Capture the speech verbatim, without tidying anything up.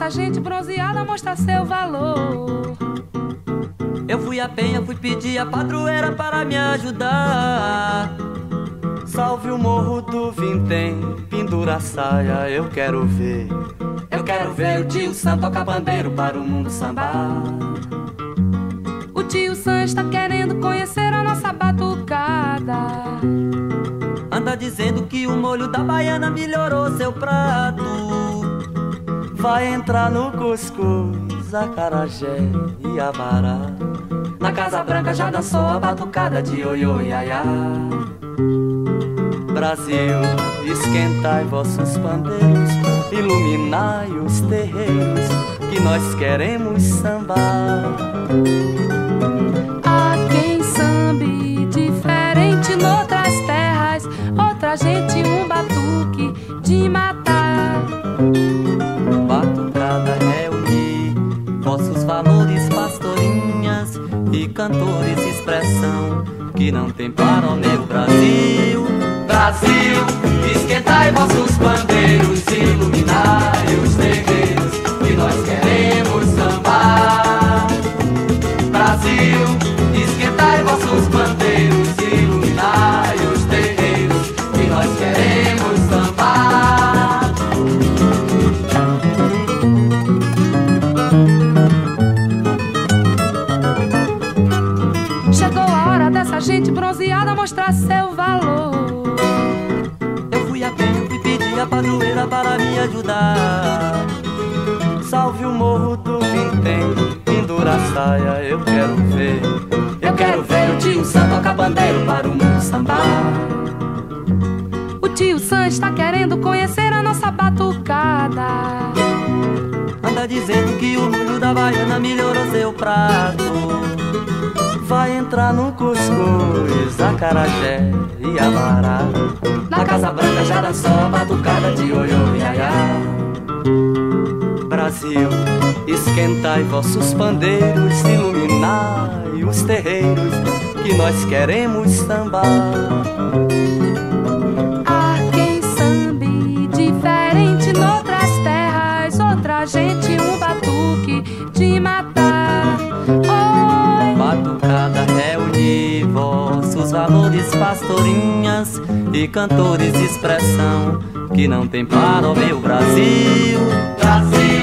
dessa gente bronzeada mostra seu valor. Eu fui à penha, fui pedir a padroeira para me ajudar. Salve o morro do Vintém, pendura a saia, eu quero ver. Eu quero ver o tio Sam tocar bandeiro para o mundo sambar. O tio Sam está querendo conhecer a nossa batucada. Anda dizendo que o molho da baiana melhorou seu prato. Vai entrar no cuscuz, acarajé e abará. Na Casa Branca já dançou a batucada de oiô iaiá. Brasil, esquentai vossos pandeiros, iluminai os terreiros, que nós queremos sambar. Há quem sambe diferente noutras terras, outra gente um batuque de matar. Batucada é unir vossos valores, pastorinhas e cantores, expressão que não tem para o meu Brasil. Brasil, esquentai vossos pandeiros, iluminai os terreiros, que nós queremos sambar. Brasil, esquentai vossos pandeiros, iluminai os terreiros, que nós queremos sambar. Chegou a hora dessa gente bronzeada mostrar seu valor. A padroeira para me ajudar. Salve o morro do Vintém, pendura a saia, eu quero ver. Eu quero ver o tio Sam tocar bandeiro para o mundo sambar. O tio Sam está querendo conhecer a nossa batucada. Anda dizendo que o molho da baiana melhorou seu prato. Vai entrar no cuscuz, acarajé e abará. Na Casa Branca já dançou a batucada de oiô iaiá. Brasil, esquentai vossos pandeiros, iluminai os terreiros, que nós queremos sambar. Há quem sambe diferente noutras terras, outra gente um batuque de matar. Oi. Batucada reunir vossos valores, pastorinhas e cantores, expressão que não tem para o meu Brasil. Brasil.